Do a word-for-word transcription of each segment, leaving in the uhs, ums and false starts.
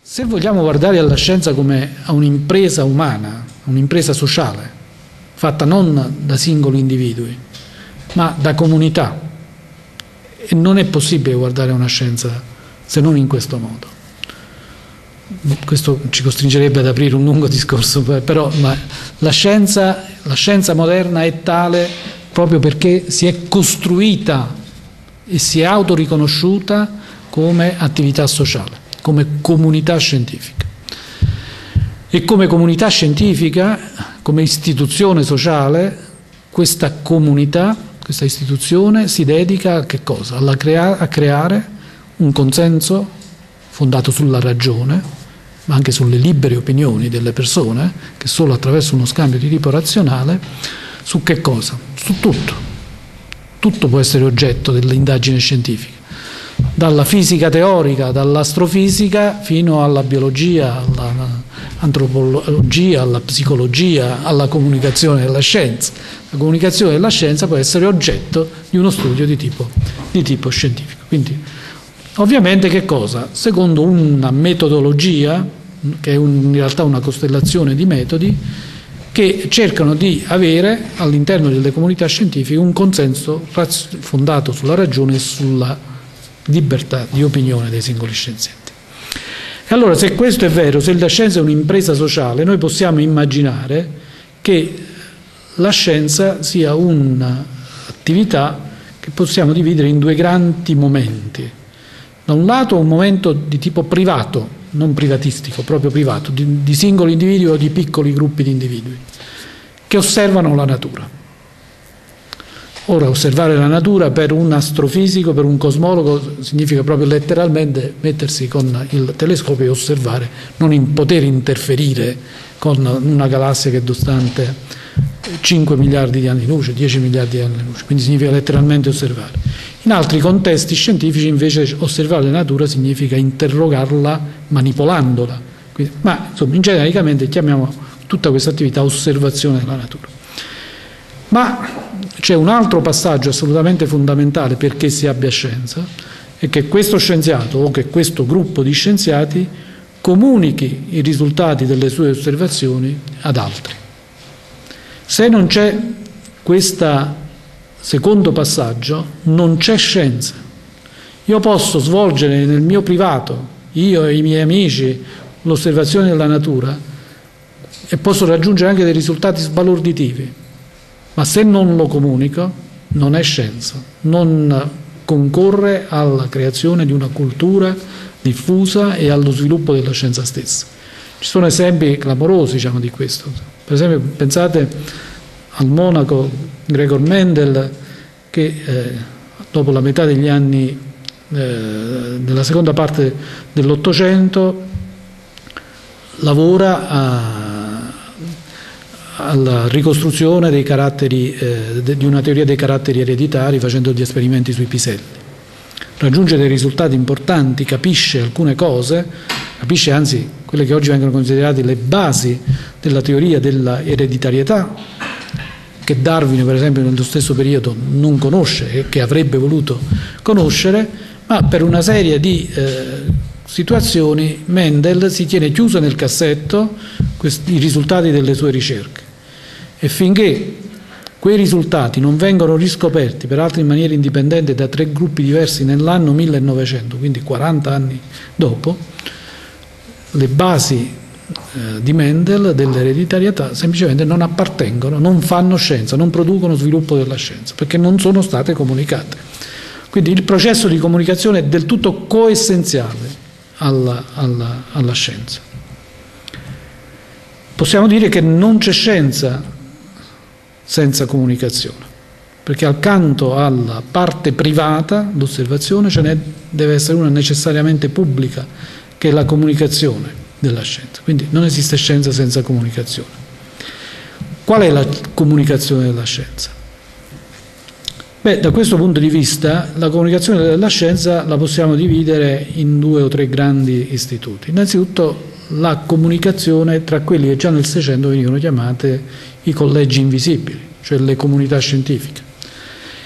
Se vogliamo guardare alla scienza come a un'impresa umana, un'impresa sociale, fatta non da singoli individui, ma da comunità, e non è possibile guardare a una scienza se non in questo modo. Questo ci costringerebbe ad aprire un lungo discorso, però ma la scienza, la scienza moderna è tale proprio perché si è costruita e si è autoriconosciuta come attività sociale, come comunità scientifica. E come comunità scientifica, come istituzione sociale, questa comunità, questa istituzione si dedica a che cosa? Alla crea- a creare un consenso fondato sulla ragione, ma anche sulle libere opinioni delle persone, che solo attraverso uno scambio di tipo razionale, su che cosa? Su tutto. Tutto può essere oggetto dell'indagine scientifica. Dalla fisica teorica, dall'astrofisica, fino alla biologia, all'antropologia, alla psicologia, alla comunicazione della scienza. La comunicazione della scienza può essere oggetto di uno studio di tipo, di tipo scientifico. Quindi, ovviamente che cosa? Secondo una metodologia, che è un, in realtà una costellazione di metodi, che cercano di avere all'interno delle comunità scientifiche un consenso fondato sulla ragione e sulla libertà di opinione dei singoli scienziati. E allora, se questo è vero, se la scienza è un'impresa sociale, noi possiamo immaginare che la scienza sia un'attività che possiamo dividere in due grandi momenti. Da un lato un momento di tipo privato, non privatistico, proprio privato, di, di singoli individui o di piccoli gruppi di individui, che osservano la natura. Ora, osservare la natura per un astrofisico, per un cosmologo, significa proprio letteralmente mettersi con il telescopio e osservare, non in poter interferire con una galassia che è distante cinque miliardi di anni luce, dieci miliardi di anni luce, quindi significa letteralmente osservare. In altri contesti scientifici invece osservare la natura significa interrogarla manipolandola, quindi, ma insomma genericamente chiamiamo tutta questa attività osservazione della natura. Ma c'è un altro passaggio assolutamente fondamentale perché si abbia scienza, è che questo scienziato o che questo gruppo di scienziati comunichi i risultati delle sue osservazioni ad altri. Se non c'è questo secondo passaggio, non c'è scienza. Io posso svolgere nel mio privato, io e i miei amici, l'osservazione della natura e posso raggiungere anche dei risultati sbalorditivi, ma se non lo comunico non è scienza, non concorre alla creazione di una cultura diffusa e allo sviluppo della scienza stessa. Ci sono esempi clamorosi, diciamo, di questo. Per esempio, pensate al monaco Gregor Mendel che eh, dopo la metà degli anni eh, della seconda parte dell'Ottocento lavora a, alla ricostruzione dei caratteri, eh, de, di una teoria dei caratteri ereditari facendo gli esperimenti sui piselli. Raggiunge dei risultati importanti, capisce alcune cose, capisce anzi quelle che oggi vengono considerate le basi della teoria della ereditarietà, che Darwin per esempio nello stesso periodo non conosce e che avrebbe voluto conoscere, ma per una serie di eh, situazioni Mendel si tiene chiuso nel cassetto questi, i risultati delle sue ricerche, e finché quei risultati non vengono riscoperti, peraltro in maniera indipendente, da tre gruppi diversi nell'anno millenovecento, quindi quaranta anni dopo, le basi eh, di Mendel dell'ereditarietà semplicemente non appartengono, non fanno scienza, non producono sviluppo della scienza, perché non sono state comunicate. Quindi il processo di comunicazione è del tutto coessenziale alla, alla, alla scienza. Possiamo dire che non c'è scienza senza comunicazione, perché accanto alla parte privata d'osservazione ce ne deve essere una necessariamente pubblica, che è la comunicazione della scienza. Quindi non esiste scienza senza comunicazione. Qual è la comunicazione della scienza? Beh, da questo punto di vista la comunicazione della scienza la possiamo dividere in due o tre grandi istituti. Innanzitutto la comunicazione tra quelli che già nel Seicento venivano chiamate i collegi invisibili, cioè le comunità scientifiche.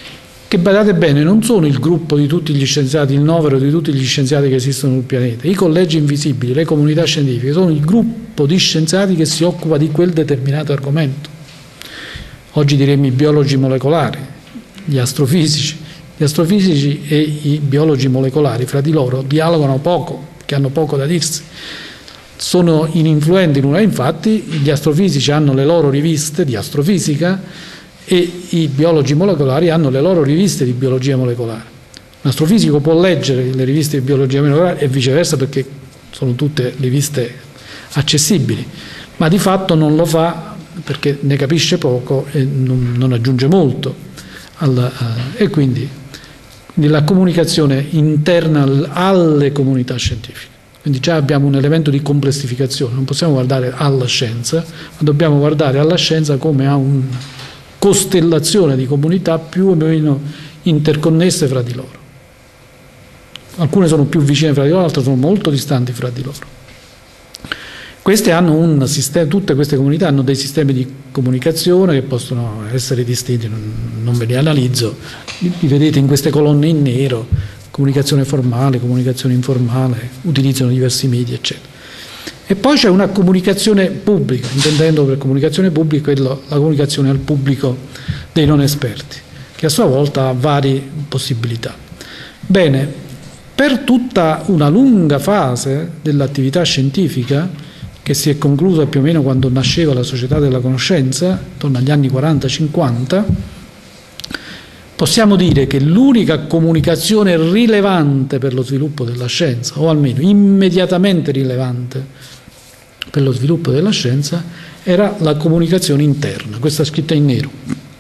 che, badate bene, non sono il gruppo di tutti gli scienziati, il novero di tutti gli scienziati che esistono sul pianeta. I collegi invisibili, le comunità scientifiche, sono il gruppo di scienziati che si occupa di quel determinato argomento. Oggi diremmo i biologi molecolari, gli astrofisici. Gli astrofisici e i biologi molecolari fra di loro dialogano poco, che hanno poco da dirsi. Sono ininfluenti l'una, infatti gli astrofisici hanno le loro riviste di astrofisica e i biologi molecolari hanno le loro riviste di biologia molecolare. Un astrofisico può leggere le riviste di biologia molecolare e viceversa, perché sono tutte riviste accessibili, ma di fatto non lo fa perché ne capisce poco e non, non aggiunge molto alla, uh, e quindi, quindi la comunicazione interna alle comunità scientifiche. Quindi già abbiamo un elemento di complessificazione, non possiamo guardare alla scienza, ma dobbiamo guardare alla scienza come a una costellazione di comunità più o meno interconnesse fra di loro. Alcune sono più vicine fra di loro, altre sono molto distanti fra di loro. Queste hanno un sistema, tutte queste comunità hanno dei sistemi di comunicazione che possono essere distinti, non, non ve li analizzo, li, li vedete in queste colonne in nero: comunicazione formale, comunicazione informale, utilizzano diversi media, eccetera. E poi c'è una comunicazione pubblica, intendendo per comunicazione pubblica la comunicazione al pubblico dei non esperti, che a sua volta ha varie possibilità. Bene, per tutta una lunga fase dell'attività scientifica, che si è conclusa più o meno quando nasceva la società della conoscenza, intorno agli anni quaranta cinquanta, possiamo dire che l'unica comunicazione rilevante per lo sviluppo della scienza, o almeno immediatamente rilevante per lo sviluppo della scienza, era la comunicazione interna, questa scritta in nero.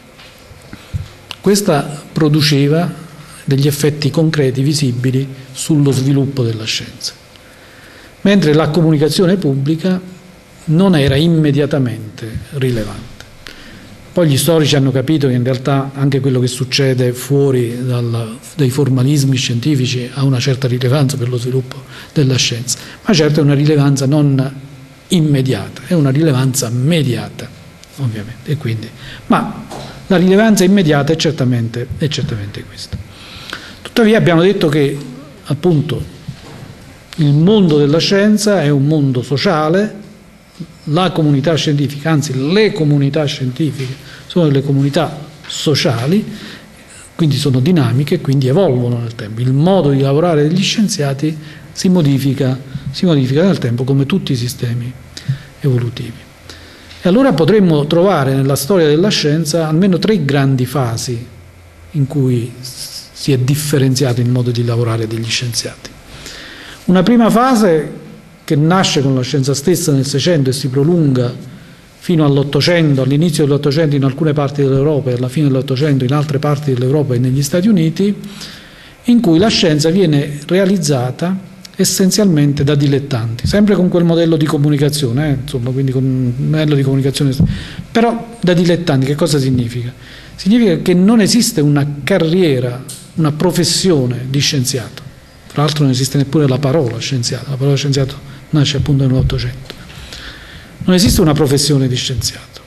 Questa produceva degli effetti concreti, visibili, sullo sviluppo della scienza, mentre la comunicazione pubblica non era immediatamente rilevante. Poi gli storici hanno capito che in realtà anche quello che succede fuori dal, dai formalismi scientifici ha una certa rilevanza per lo sviluppo della scienza, ma certo è una rilevanza non immediata, è una rilevanza mediata, ovviamente, e quindi, ma la rilevanza immediata è certamente, è certamente questa. Tuttavia abbiamo detto che appunto il mondo della scienza è un mondo sociale, la comunità scientifica, anzi le comunità scientifiche sono delle comunità sociali, quindi sono dinamiche e quindi evolvono nel tempo. Il modo di lavorare degli scienziati si modifica, si modifica nel tempo, come tutti i sistemi evolutivi. E allora potremmo trovare nella storia della scienza almeno tre grandi fasi in cui si è differenziato il modo di lavorare degli scienziati. Una prima fase che nasce con la scienza stessa nel Seicento e si prolunga fino all'Ottocento, all'inizio dell'Ottocento in alcune parti dell'Europa e alla fine dell'Ottocento in altre parti dell'Europa e negli Stati Uniti, in cui la scienza viene realizzata essenzialmente da dilettanti, sempre con quel modello di comunicazione, eh, insomma, quindi con un modello di comunicazione, però da dilettanti. Che cosa significa? Significa che non esiste una carriera, una professione di scienziato. Tra l'altro non esiste neppure la parola scienziato, la parola scienziato nasce appunto nell'Ottocento. Non esiste una professione di scienziato.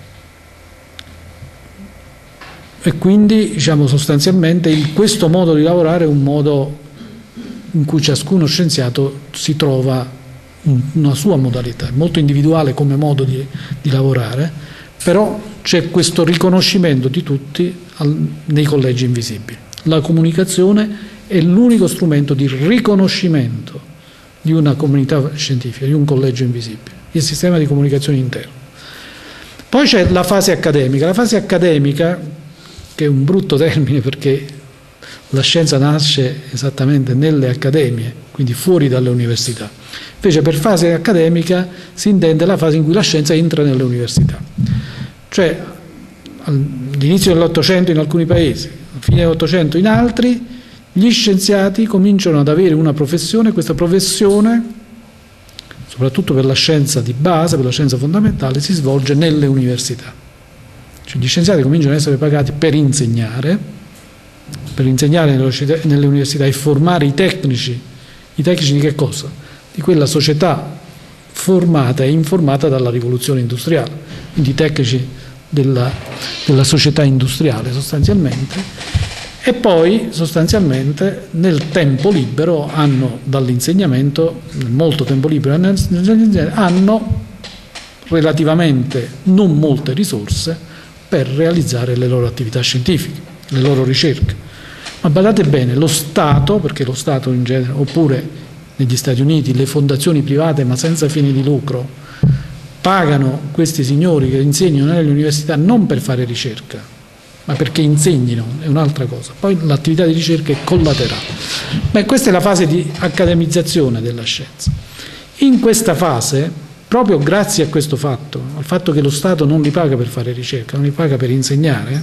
E quindi, diciamo, sostanzialmente il, questo modo di lavorare è un modo in cui ciascuno scienziato si trova una sua modalità, è molto individuale come modo di, di lavorare, però c'è questo riconoscimento di tutti al, nei collegi invisibili. La comunicazione è l'unico strumento di riconoscimento di una comunità scientifica, di un collegio invisibile, il sistema di comunicazione interno. Poi c'è la fase accademica. La fase accademica, che è un brutto termine perché la scienza nasce esattamente nelle accademie, quindi fuori dalle università. Invece per fase accademica si intende la fase in cui la scienza entra nelle università. Cioè all'inizio dell'Ottocento in alcuni paesi, a fine dell'Ottocento in altri, gli scienziati cominciano ad avere una professione, questa professione, soprattutto per la scienza di base, per la scienza fondamentale, si svolge nelle università. Cioè gli scienziati cominciano ad essere pagati per insegnare, per insegnare nelle università e formare i tecnici. I tecnici di che cosa? Di quella società formata e informata dalla rivoluzione industriale, quindi i tecnici della, della società industriale sostanzialmente, e poi sostanzialmente nel tempo libero hanno, dall'insegnamento, molto tempo libero, hanno relativamente non molte risorse per realizzare le loro attività scientifiche, le loro ricerche. Ma badate bene, lo Stato, perché lo Stato in genere, oppure negli Stati Uniti le fondazioni private ma senza fini di lucro, pagano questi signori che insegnano nelle università non per fare ricerca, ma perché insegnino, è un'altra cosa. Poi l'attività di ricerca è collaterale. Beh, questa è la fase di accademizzazione della scienza. In questa fase, proprio grazie a questo fatto, al fatto che lo Stato non li paga per fare ricerca, non li paga per insegnare,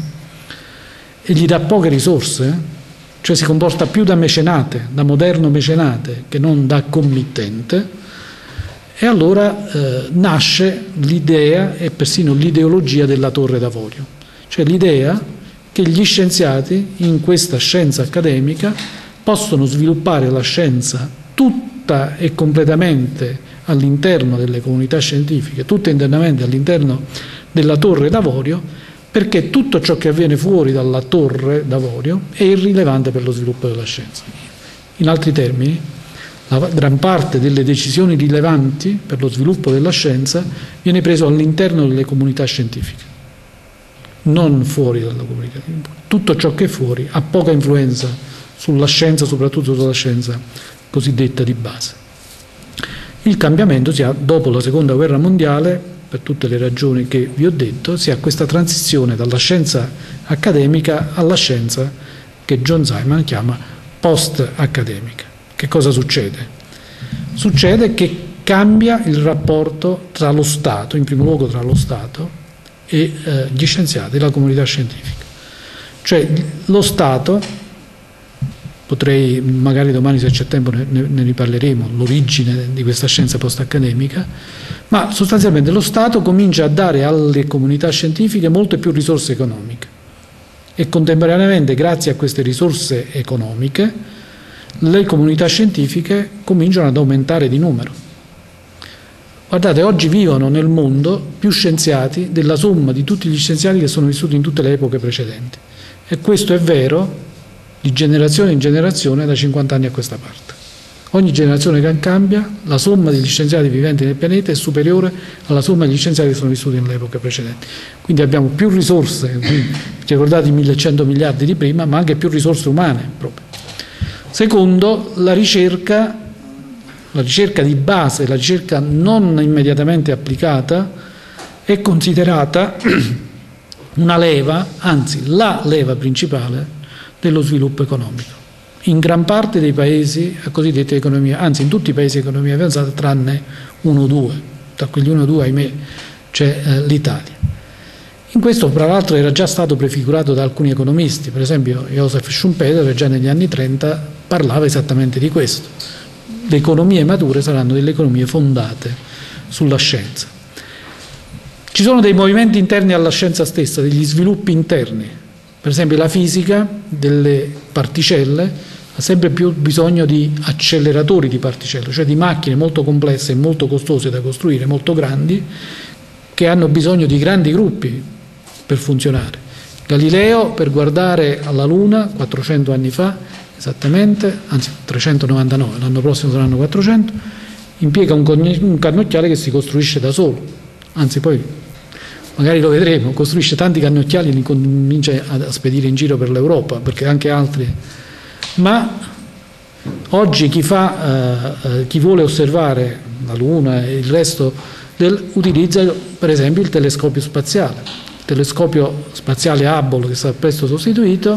e gli dà poche risorse, cioè si comporta più da mecenate, da moderno mecenate, che non da committente, e allora eh, nasce l'idea e persino l'ideologia della torre d'avorio, cioè l'idea che gli scienziati in questa scienza accademica possono sviluppare la scienza tutta e completamente all'interno delle comunità scientifiche, tutta internamente all'interno della torre d'avorio, perché tutto ciò che avviene fuori dalla torre d'avorio è irrilevante per lo sviluppo della scienza. In altri termini, la gran parte delle decisioni rilevanti per lo sviluppo della scienza viene preso all'interno delle comunità scientifiche, non fuori dalla comunità. Tutto ciò che è fuori ha poca influenza sulla scienza, soprattutto sulla scienza cosiddetta di base. Il cambiamento si ha dopo la seconda guerra mondiale, per tutte le ragioni che vi ho detto, si ha questa transizione dalla scienza accademica alla scienza che John Simon chiama post-accademica. Che cosa succede? Succede che cambia il rapporto tra lo Stato, in primo luogo tra lo Stato e eh, gli scienziati, la comunità scientifica. Cioè lo Stato, potrei, magari domani se c'è tempo ne, ne riparleremo, l'origine di questa scienza post-accademica, ma sostanzialmente lo Stato comincia a dare alle comunità scientifiche molte più risorse economiche e contemporaneamente, grazie a queste risorse economiche, le comunità scientifiche cominciano ad aumentare di numero. Guardate, oggi vivono nel mondo più scienziati della somma di tutti gli scienziati che sono vissuti in tutte le epoche precedenti, e questo è vero di generazione in generazione da cinquanta anni a questa parte. Ogni generazione che cambia, la somma degli scienziati viventi nel pianeta è superiore alla somma degli scienziati che sono vissuti nelle epoche precedenti. Quindi abbiamo più risorse, ricordate i millecento miliardi di prima, ma anche più risorse umane proprio. Secondo, la ricerca, la ricerca di base, la ricerca non immediatamente applicata, è considerata una leva, anzi la leva principale dello sviluppo economico. In gran parte dei paesi a cosiddetta economia, anzi in tutti i paesi di economia avanzata, tranne uno o due, tra quegli uno o due, ahimè, c'è eh, l'Italia. In questo, tra l'altro, era già stato prefigurato da alcuni economisti, per esempio Joseph Schumpeter già negli anni trenta parlava esattamente di questo. Le economie mature saranno delle economie fondate sulla scienza. Ci sono dei movimenti interni alla scienza stessa, degli sviluppi interni. Per esempio la fisica delle particelle ha sempre più bisogno di acceleratori di particelle, cioè di macchine molto complesse e molto costose da costruire, molto grandi, che hanno bisogno di grandi gruppi per funzionare. Galileo, per guardare alla Luna quattrocento anni fa, esattamente, anzi trecentonovantanove, l'anno prossimo saranno quattrocento, impiega un, un cannocchiale che si costruisce da solo, anzi poi magari lo vedremo, costruisce tanti cannocchiali e li comincia a spedire in giro per l'Europa, perché anche altri. Ma oggi chi, fa, eh, chi vuole osservare la Luna e il resto del, utilizza per esempio il telescopio spaziale. Il telescopio spaziale Hubble, che sarà presto sostituito,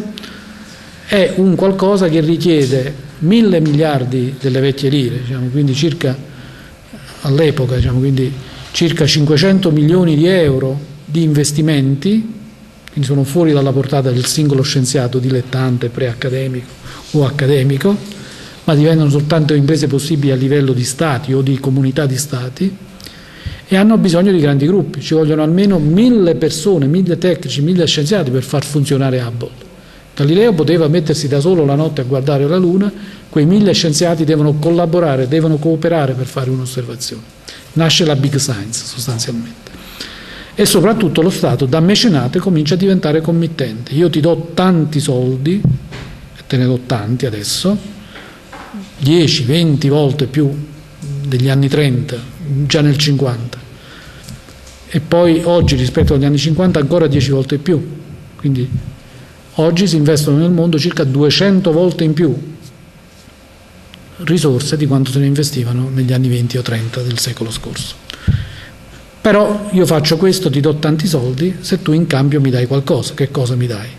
è un qualcosa che richiede mille miliardi delle vecchie lire, diciamo, quindi circa all'epoca, diciamo, quindi circa cinquecento milioni di euro di investimenti, quindi sono fuori dalla portata del singolo scienziato dilettante, pre-accademico o accademico, ma diventano soltanto imprese possibili a livello di stati o di comunità di stati, e hanno bisogno di grandi gruppi. Ci vogliono almeno mille persone, mille tecnici, mille scienziati per far funzionare Hubble. Galileo poteva mettersi da solo la notte a guardare la Luna, quei mille scienziati devono collaborare, devono cooperare per fare un'osservazione. Nasce la Big Science sostanzialmente. E soprattutto lo Stato da mecenate comincia a diventare committente. Io ti do tanti soldi te ne do tanti adesso, dieci venti volte più degli anni trenta, già nel cinquanta, e poi oggi rispetto agli anni cinquanta ancora dieci volte più, quindi oggi si investono nel mondo circa duecento volte in più risorse di quanto se ne investivano negli anni venti o trenta del secolo scorso. Però io faccio questo, ti do tanti soldi, se tu in cambio mi dai qualcosa. Che cosa mi dai?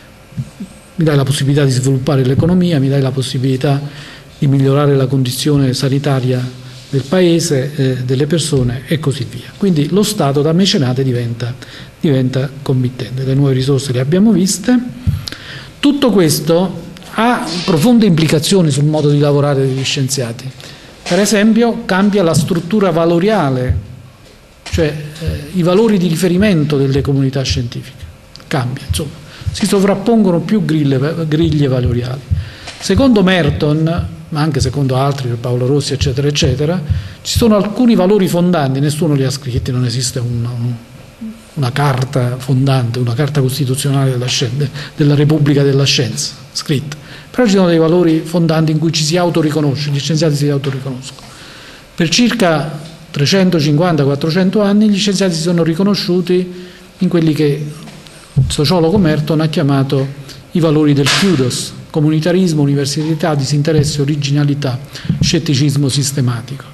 Mi dai la possibilità di sviluppare l'economia, mi dai la possibilità di migliorare la condizione sanitaria del paese, eh, delle persone e così via. Quindi lo Stato da mecenate diventa, diventa committente. Le nuove risorse le abbiamo viste. Tutto questo ha profonde implicazioni sul modo di lavorare degli scienziati. Per esempio cambia la struttura valoriale, cioè eh, i valori di riferimento delle comunità scientifiche. Cambia, insomma, si sovrappongono più griglie, griglie valoriali. Secondo Merton, ma anche secondo altri, Paolo Rossi, eccetera, eccetera, ci sono alcuni valori fondanti, nessuno li ha scritti, non esiste una, una carta fondante, una carta costituzionale della, scienza, della Repubblica della Scienza, scritta. Però ci sono dei valori fondanti in cui ci si autoriconosce, gli scienziati si autoriconoscono. Per circa trecentocinquanta quattrocento anni gli scienziati si sono riconosciuti in quelli che il sociologo Merton ha chiamato i valori del kudos: comunitarismo, universalità, disinteresse, originalità, scetticismo sistematico.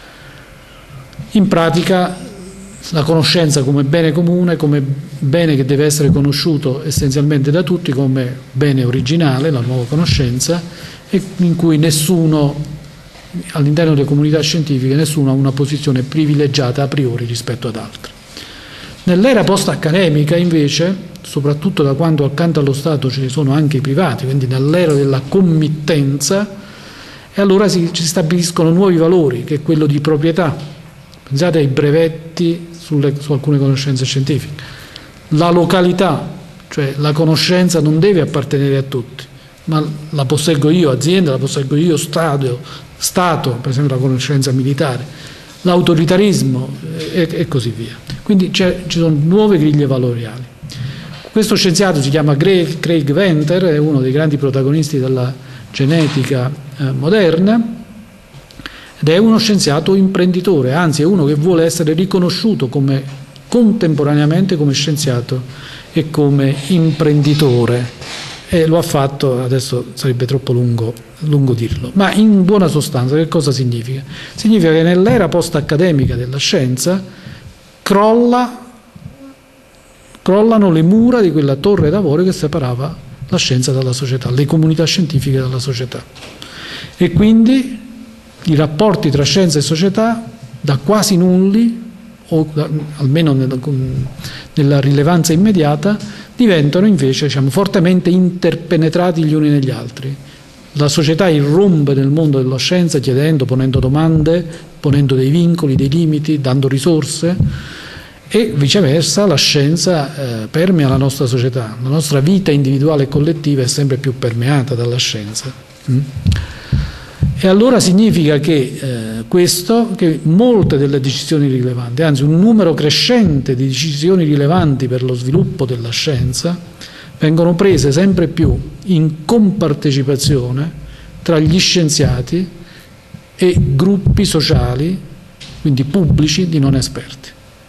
In pratica la conoscenza come bene comune, come bene che deve essere conosciuto essenzialmente da tutti, come bene originale, la nuova conoscenza, e in cui nessuno, all'interno delle comunità scientifiche, nessuno ha una posizione privilegiata a priori rispetto ad altri. Nell'era post-accademica, invece, soprattutto da quando accanto allo Stato ci sono anche i privati, quindi nell'era della committenza, e allora si, si stabiliscono nuovi valori, che è quello di proprietà. Pensate ai brevetti sulle, su alcune conoscenze scientifiche. La località, cioè la conoscenza non deve appartenere a tutti, ma la posseggo io azienda, la posseggo io Stato, Stato, per esempio la conoscenza militare, l'autoritarismo e, e così via. Quindi ci sono nuove griglie valoriali. Questo scienziato si chiama Craig Venter, è uno dei grandi protagonisti della genetica eh, moderna, ed è uno scienziato imprenditore, anzi è uno che vuole essere riconosciuto come, contemporaneamente come scienziato e come imprenditore, e lo ha fatto, adesso sarebbe troppo lungo, lungo dirlo, ma in buona sostanza che cosa significa? Significa che nell'era post-accademica della scienza crolla, crollano le mura di quella torre d'avorio che separava la scienza dalla società, le comunità scientifiche dalla società, e quindi i rapporti tra scienza e società, da quasi nulli, o da, almeno nella, nella rilevanza immediata, diventano invece, diciamo, fortemente interpenetrati gli uni negli altri. La società irrompe nel mondo della scienza chiedendo, ponendo domande, ponendo dei vincoli, dei limiti, dando risorse, e viceversa la scienza eh, permea la nostra società. La nostra vita individuale e collettiva è sempre più permeata dalla scienza. Mm? E allora significa che eh, questo, che molte delle decisioni rilevanti, anzi un numero crescente di decisioni rilevanti per lo sviluppo della scienza, vengono prese sempre più in compartecipazione tra gli scienziati e gruppi sociali, quindi pubblici, di non esperti.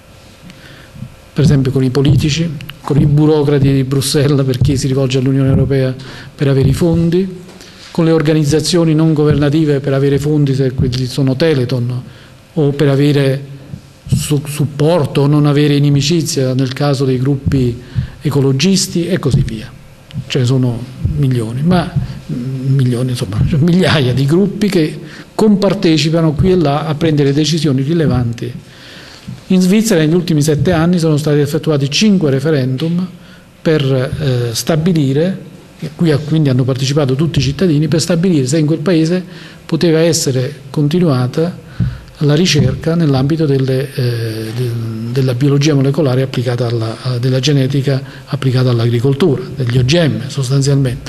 Per esempio con i politici, con i burocrati di Bruxelles, per chi si rivolge all'Unione Europea per avere i fondi, con le organizzazioni non governative per avere fondi, se quelli sono Teleton, o per avere su- supporto o non avere inimicizia nel caso dei gruppi ecologisti e così via. Ce ne sono milioni, ma milioni, insomma, migliaia di gruppi che compartecipano qui e là a prendere decisioni rilevanti. In Svizzera negli ultimi sette anni sono stati effettuati cinque referendum per eh, stabilire, e qui quindi hanno partecipato tutti i cittadini, per stabilire se in quel paese poteva essere continuata la ricerca nell'ambito delle, eh, de, della biologia molecolare applicata alla, della genetica applicata all'agricoltura, degli O G M sostanzialmente.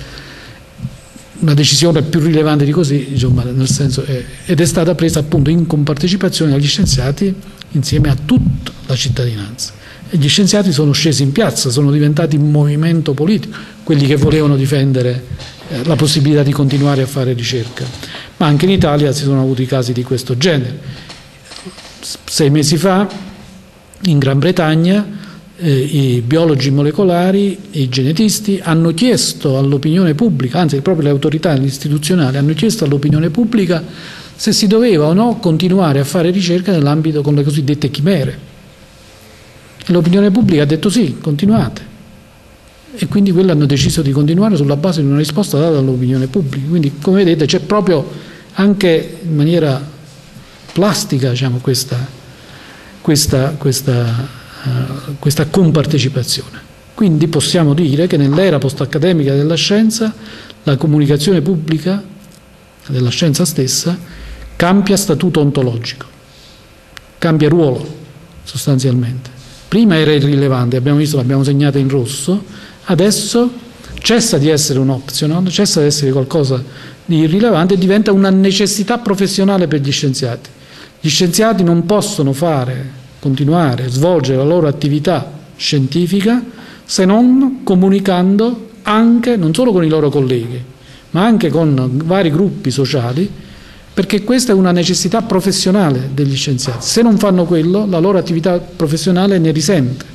Una decisione più rilevante di così, insomma, nel senso è, ed è stata presa appunto in compartecipazione dagli scienziati insieme a tutta la cittadinanza. e gli scienziati sono scesi in piazza, sono diventati un movimento politico, quelli che volevano difendere eh, la possibilità di continuare a fare ricerca. Ma anche in Italia si sono avuti casi di questo genere. Sei mesi fa in Gran Bretagna eh, i biologi molecolari e i genetisti hanno chiesto all'opinione pubblica, anzi proprio le autorità istituzionali hanno chiesto all'opinione pubblica se si doveva o no continuare a fare ricerca nell'ambito con le cosiddette chimere. L'opinione pubblica ha detto sì, continuate, e quindi quello hanno deciso di continuare sulla base di una risposta data dall'opinione pubblica. Quindi, come vedete, c'è proprio anche in maniera plastica, diciamo, questa, questa, questa, uh, questa compartecipazione. Quindi possiamo dire che nell'era post-accademica della scienza la comunicazione pubblica della scienza stessa cambia statuto ontologico, cambia ruolo sostanzialmente. Prima era irrilevante, abbiamo visto, l'abbiamo segnata in rosso, adesso cessa di essere un optional, cessa di essere qualcosa di irrilevante e diventa una necessità professionale per gli scienziati. Gli scienziati non possono fare, continuare, svolgere la loro attività scientifica se non comunicando anche, non solo con i loro colleghi, ma anche con vari gruppi sociali, perché questa è una necessità professionale degli scienziati. Se non fanno quello, la loro attività professionale ne risente.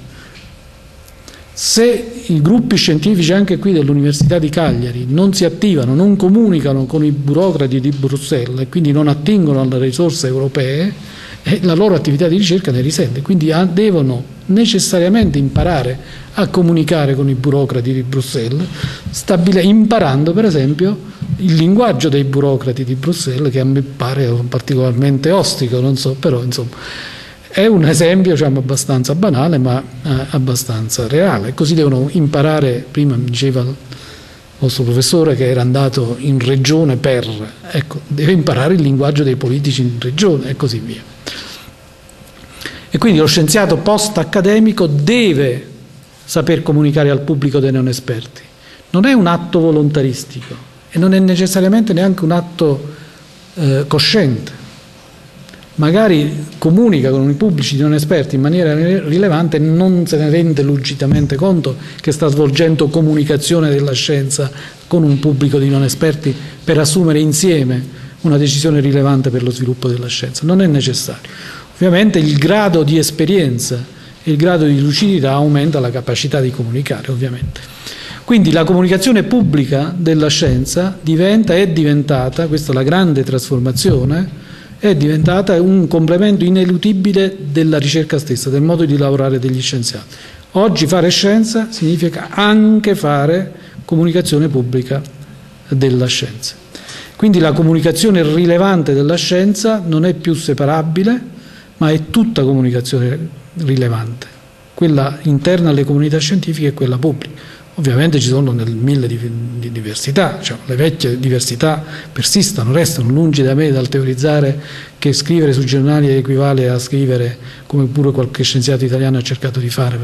Se i gruppi scientifici anche qui dell'Università di Cagliari non si attivano, non comunicano con i burocrati di Bruxelles e quindi non attingono alle risorse europee, eh, la loro attività di ricerca ne risente. Quindi ah, devono necessariamente imparare a comunicare con i burocrati di Bruxelles, stabile, imparando per esempio il linguaggio dei burocrati di Bruxelles, che a me pare particolarmente ostico, non so, però insomma è un esempio, diciamo, abbastanza banale ma eh, abbastanza reale. Così devono imparare, prima mi diceva il vostro professore che era andato in regione per, ecco, deve imparare il linguaggio dei politici in regione e così via. E quindi lo scienziato post-accademico deve saper comunicare al pubblico dei non esperti. Non è un atto volontaristico e non è necessariamente neanche un atto eh, cosciente. Magari comunica con i pubblici di non esperti in maniera rilevante e non se ne rende lucidamente conto che sta svolgendo comunicazione della scienza con un pubblico di non esperti per assumere insieme una decisione rilevante per lo sviluppo della scienza. Non è necessario. Ovviamente il grado di esperienza e il grado di lucidità aumenta la capacità di comunicare, ovviamente. Quindi la comunicazione pubblica della scienza diventa, è diventata, questa è la grande trasformazione, è diventata un complemento ineludibile della ricerca stessa, del modo di lavorare degli scienziati. Oggi fare scienza significa anche fare comunicazione pubblica della scienza. Quindi la comunicazione rilevante della scienza non è più separabile, ma è tutta comunicazione rilevante, quella interna alle comunità scientifiche e quella pubblica. Ovviamente ci sono nel mille di, di diversità, cioè le vecchie diversità persistono, restano, lungi da me dal teorizzare che scrivere sui giornali equivale a scrivere, come pure qualche scienziato italiano ha cercato di fare,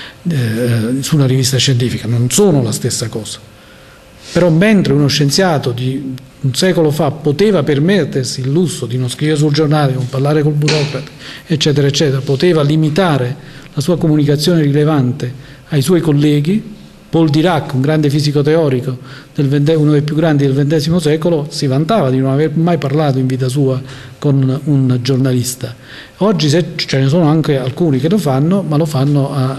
eh, su una rivista scientifica. Non sono la stessa cosa. Però mentre uno scienziato di un secolo fa poteva permettersi il lusso di non scrivere sul giornale, non parlare col burocrate, eccetera, eccetera, poteva limitare la sua comunicazione rilevante ai suoi colleghi, Paul Dirac, un grande fisico teorico, del uno dei più grandi del ventesimo secolo, si vantava di non aver mai parlato in vita sua con un giornalista. Oggi se, ce ne sono anche alcuni che lo fanno, ma lo fanno a,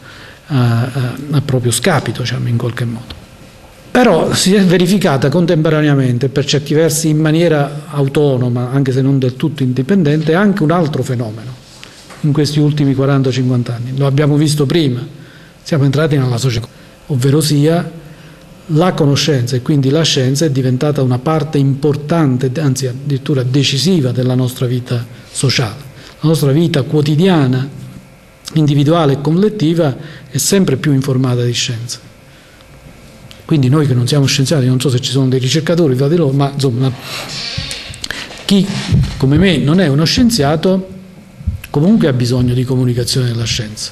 a, a, a proprio scapito, diciamo, in qualche modo. Però si è verificata contemporaneamente, per certi versi in maniera autonoma, anche se non del tutto indipendente, anche un altro fenomeno in questi ultimi quaranta cinquanta anni. Lo abbiamo visto prima, siamo entrati nella società, ovvero sia la conoscenza e quindi la scienza è diventata una parte importante, anzi addirittura decisiva della nostra vita sociale. La nostra vita quotidiana, individuale e collettiva è sempre più informata di scienza. Quindi noi che non siamo scienziati, non so se ci sono dei ricercatori fra di loro, ma insomma chi come me non è uno scienziato comunque ha bisogno di comunicazione della scienza,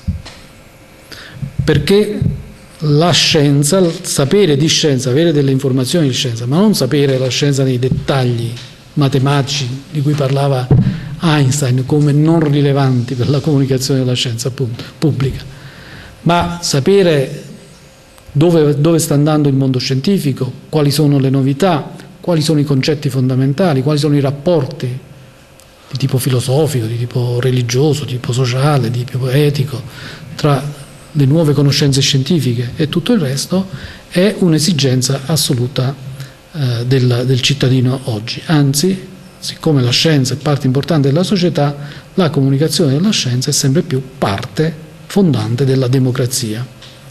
perché la scienza, il sapere di scienza, avere delle informazioni di scienza, ma non sapere la scienza nei dettagli matematici di cui parlava Einstein come non rilevanti per la comunicazione della scienza appunto, pubblica. ma sapere dove, dove sta andando il mondo scientifico, quali sono le novità, quali sono i concetti fondamentali, quali sono i rapporti di tipo filosofico, di tipo religioso, di tipo sociale, di tipo etico, tra le nuove conoscenze scientifiche e tutto il resto, è un'esigenza assoluta eh, del, del cittadino oggi. Anzi, siccome la scienza è parte importante della società, la comunicazione della scienza è sempre più parte fondante della democrazia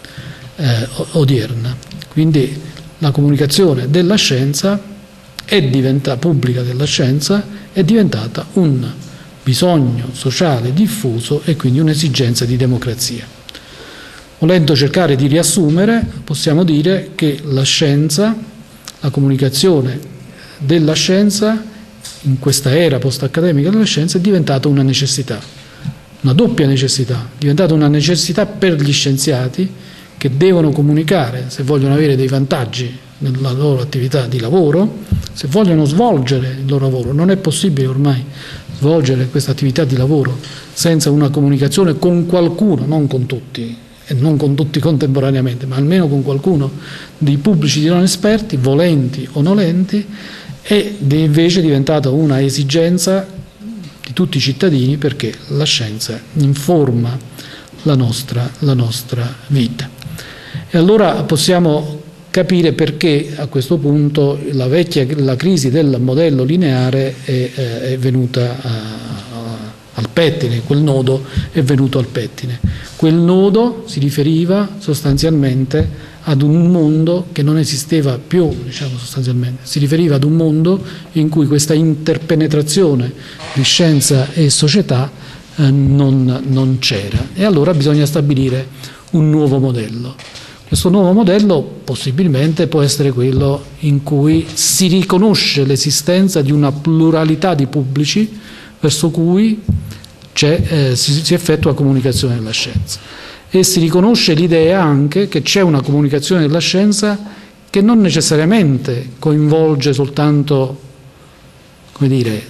eh, odierna. Quindi la comunicazione della scienza è diventata pubblica della scienza, è diventata un bisogno sociale diffuso e quindi un'esigenza di democrazia. Volendo cercare di riassumere, possiamo dire che la scienza, la comunicazione della scienza, in questa era post-accademica della scienza, è diventata una necessità, una doppia necessità, è diventata una necessità per gli scienziati che devono comunicare se vogliono avere dei vantaggi nella loro attività di lavoro, se vogliono svolgere il loro lavoro. Non è possibile ormai svolgere questa attività di lavoro senza una comunicazione con qualcuno, non con tutti, e non con tutti contemporaneamente, ma almeno con qualcuno dei pubblici di non esperti, volenti o nolenti, è invece diventata una esigenza di tutti i cittadini, perché la scienza informa la nostra, la nostra vita. E allora possiamo capire perché a questo punto la vecchia la crisi del modello lineare è, è venuta a, a, al pettine, quel nodo è venuto al pettine. Quel nodo si riferiva sostanzialmente ad un mondo che non esisteva più, diciamo sostanzialmente, si riferiva ad un mondo in cui questa interpenetrazione di scienza e società eh, non, non c'era, e allora bisogna stabilire un nuovo modello. Questo nuovo modello possibilmente può essere quello in cui si riconosce l'esistenza di una pluralità di pubblici verso cui c'è, eh, si, si effettua comunicazione della scienza, e si riconosce l'idea anche che c'è una comunicazione della scienza che non necessariamente coinvolge soltanto, come dire,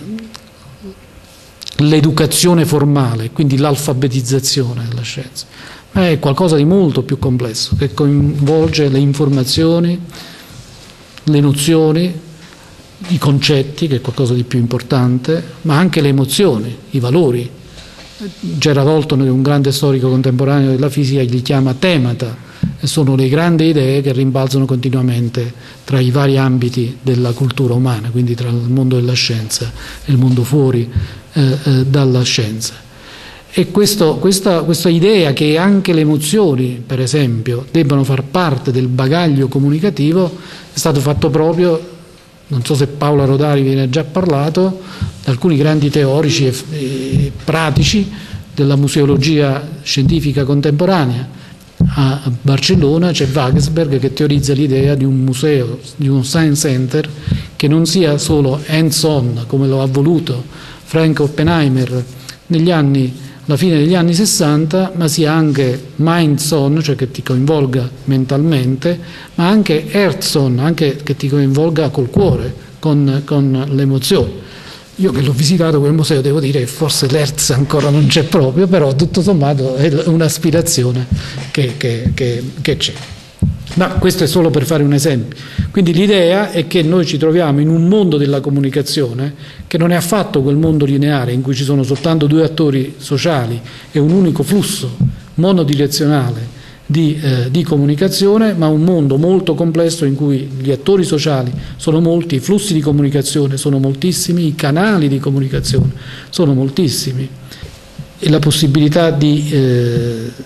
l'educazione formale, quindi l'alfabetizzazione della scienza, ma è qualcosa di molto più complesso, che coinvolge le informazioni, le nozioni, i concetti, che è qualcosa di più importante, ma anche le emozioni, i valori. Gerard Holton, che è un grande storico contemporaneo della fisica, li chiama temata, e sono le grandi idee che rimbalzano continuamente tra i vari ambiti della cultura umana, quindi tra il mondo della scienza e il mondo fuori eh, eh, dalla scienza. E questo, questa, questa idea che anche le emozioni, per esempio, debbano far parte del bagaglio comunicativo è stato fatto proprio, non so se Paola Rodari vi ne ha già parlato, da alcuni grandi teorici e, e pratici della museologia scientifica contemporanea. A Barcellona c'è Wagensberg che teorizza l'idea di un museo, di un science center che non sia solo hands-on come lo ha voluto Frank Oppenheimer negli anni alla fine degli anni sessanta, ma sia anche minds-on, cioè che ti coinvolga mentalmente, ma anche hearts-on, anche che ti coinvolga col cuore, con, con le emozioni. Io che l'ho visitato quel museo devo dire che forse l'Hertz ancora non c'è proprio, però tutto sommato è un'aspirazione che, che, che, che c'è. Ma questo è solo per fare un esempio. Quindi l'idea è che noi ci troviamo in un mondo della comunicazione che non è affatto quel mondo lineare in cui ci sono soltanto due attori sociali e un unico flusso monodirezionale di, eh, di comunicazione, ma un mondo molto complesso in cui gli attori sociali sono molti, i flussi di comunicazione sono moltissimi, i canali di comunicazione sono moltissimi, e la possibilità di... Eh,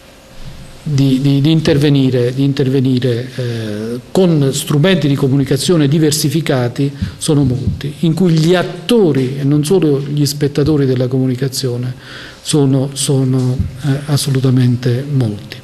Di, di, di intervenire, di intervenire eh, con strumenti di comunicazione diversificati sono molti, in cui gli attori e non solo gli spettatori della comunicazione sono, sono eh, assolutamente molti.